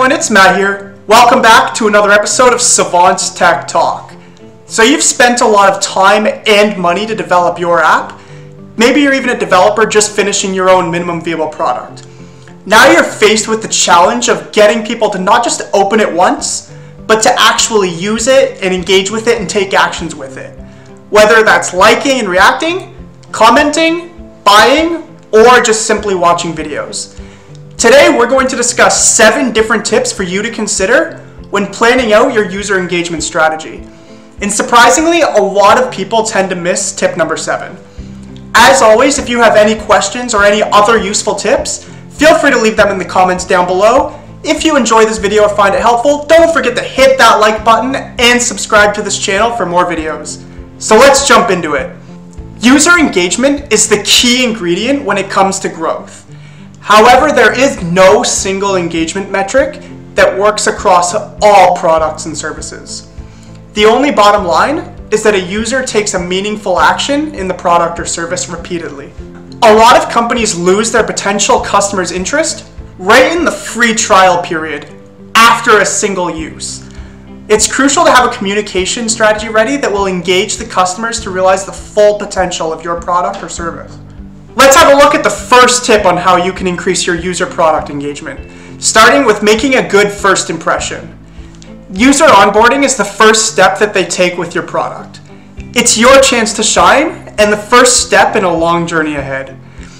everyone, it's Matt here. Welcome back to another episode of Savant's Tech Talk. So you've spent a lot of time and money to develop your app. Maybe you're even a developer just finishing your own minimum viable product. Now you're faced with the challenge of getting people to not just open it once, but to actually use it and engage with it and take actions with it. Whether that's liking and reacting, commenting, buying, or just simply watching videos. Today, we're going to discuss 7 different tips for you to consider when planning out your user engagement strategy. And surprisingly, a lot of people tend to miss tip number 7. As always, if you have any questions or any other useful tips, feel free to leave them in the comments down below. If you enjoy this video or find it helpful, don't forget to hit that like button and subscribe to this channel for more videos. So let's jump into it. User engagement is the key ingredient when it comes to growth. However, there is no single engagement metric that works across all products and services. The only bottom line is that a user takes a meaningful action in the product or service repeatedly. A lot of companies lose their potential customers' interest right in the free trial period after a single use. It's crucial to have a communication strategy ready that will engage the customers to realize the full potential of your product or service. Let's have a look at the first tip on how you can increase your user product engagement, starting with making a good first impression. User onboarding is the first step that they take with your product. It's your chance to shine and the first step in a long journey ahead.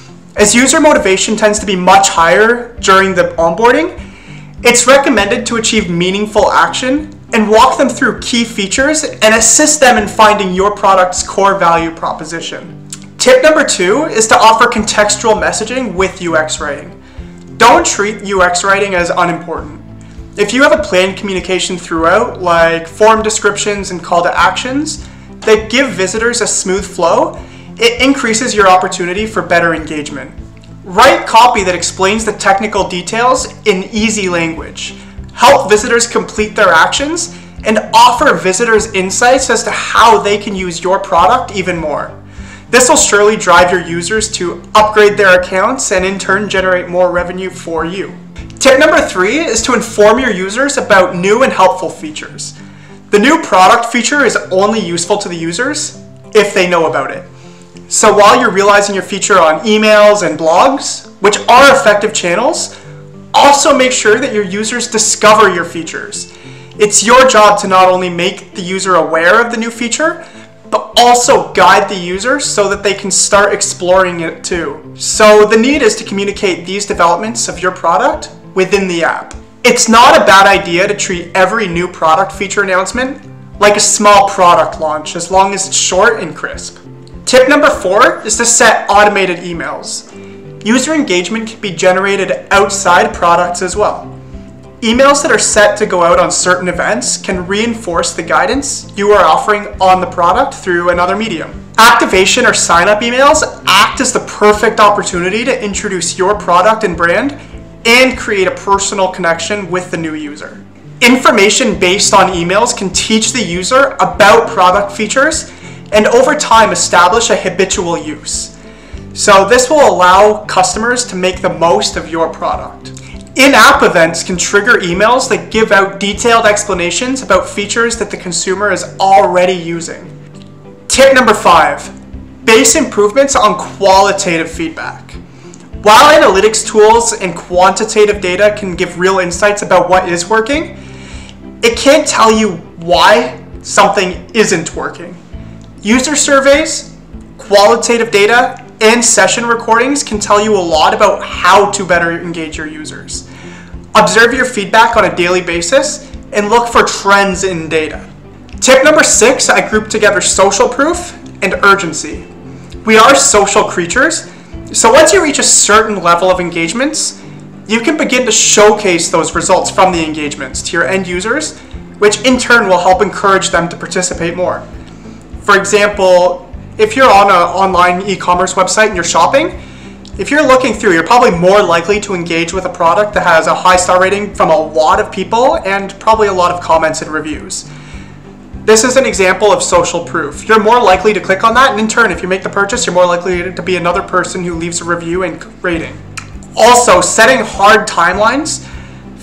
As user motivation tends to be much higher during the onboarding, it's recommended to achieve meaningful action and walk them through key features and assist them in finding your product's core value proposition. Tip number 2 is to offer contextual messaging with UX writing. Don't treat UX writing as unimportant. If you have a planned communication throughout, like form descriptions and call to actions, that give visitors a smooth flow, it increases your opportunity for better engagement. Write copy that explains the technical details in easy language. Help visitors complete their actions and offer visitors insights as to how they can use your product even more. This will surely drive your users to upgrade their accounts and in turn generate more revenue for you. Tip number 3 is to inform your users about new and helpful features. The new product feature is only useful to the users if they know about it. So while you're realizing your feature on emails and blogs, which are effective channels, also make sure that your users discover your features. It's your job to not only make the user aware of the new feature, but also guide the user so that they can start exploring it too. So the need is to communicate these developments of your product within the app. It's not a bad idea to treat every new product feature announcement like a small product launch, as long as it's short and crisp. Tip number 4 is to set automated emails. User engagement can be generated outside products as well. Emails that are set to go out on certain events can reinforce the guidance you are offering on the product through another medium. Activation or sign-up emails act as the perfect opportunity to introduce your product and brand and create a personal connection with the new user. Information based on emails can teach the user about product features and over time establish a habitual use. So this will allow customers to make the most of your product. In-app events can trigger emails that give out detailed explanations about features that the consumer is already using. Tip number 5, base improvements on qualitative feedback. While analytics tools and quantitative data can give real insights about what is working, it can't tell you why something isn't working. User surveys, qualitative data, and session recordings can tell you a lot about how to better engage your users. Observe your feedback on a daily basis and look for trends in data. Tip number 6, I grouped together social proof and urgency. We are social creatures, so once you reach a certain level of engagements, you can begin to showcase those results from the engagements to your end users, which in turn will help encourage them to participate more. For example, if you're on an online e-commerce website and you're shopping, if you're looking through, you're probably more likely to engage with a product that has a high star rating from a lot of people and probably a lot of comments and reviews. This is an example of social proof. You're more likely to click on that, and in turn, if you make the purchase, you're more likely to be another person who leaves a review and rating. Also, setting hard timelines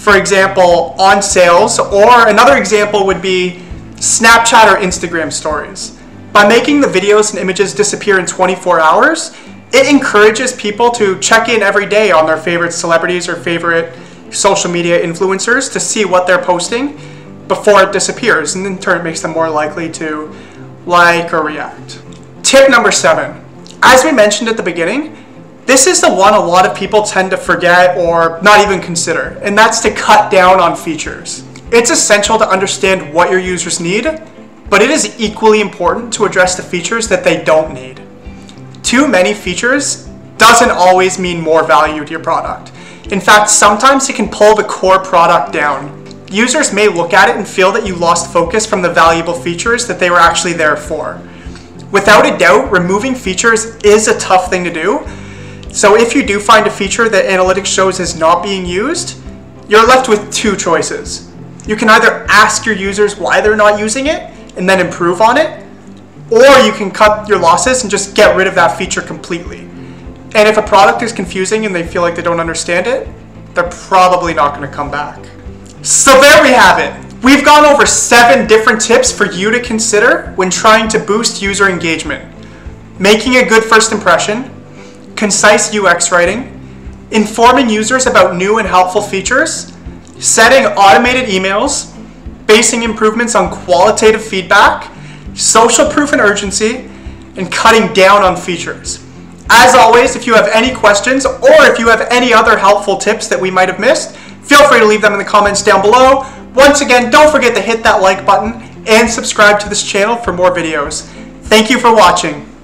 For example, on sales, or another example would be Snapchat or Instagram stories. By making the videos and images disappear in 24 hours, it encourages people to check in every day on their favorite celebrities or favorite social media influencers to see what they're posting before it disappears, and in turn it makes them more likely to like or react. Tip number 7. As we mentioned at the beginning, this is the one a lot of people tend to forget or not even consider, and that's to cut down on features. It's essential to understand what your users need, but it is equally important to address the features that they don't need. Too many features doesn't always mean more value to your product. In fact, sometimes it can pull the core product down. Users may look at it and feel that you lost focus from the valuable features that they were actually there for. Without a doubt, removing features is a tough thing to do. So if you do find a feature that analytics shows is not being used, you're left with two choices. You can either ask your users why they're not using it and then improve on it, or you can cut your losses and just get rid of that feature completely. And if a product is confusing and they feel like they don't understand it, they're probably not going to come back. So there we have it. We've gone over 7 different tips for you to consider when trying to boost user engagement. Making a good first impression, concise UX writing, informing users about new and helpful features, setting automated emails, basing improvements on qualitative feedback, social proof and urgency, and cutting down on features. As always, if you have any questions or if you have any other helpful tips that we might have missed, feel free to leave them in the comments down below. Once again, don't forget to hit that like button and subscribe to this channel for more videos. Thank you for watching.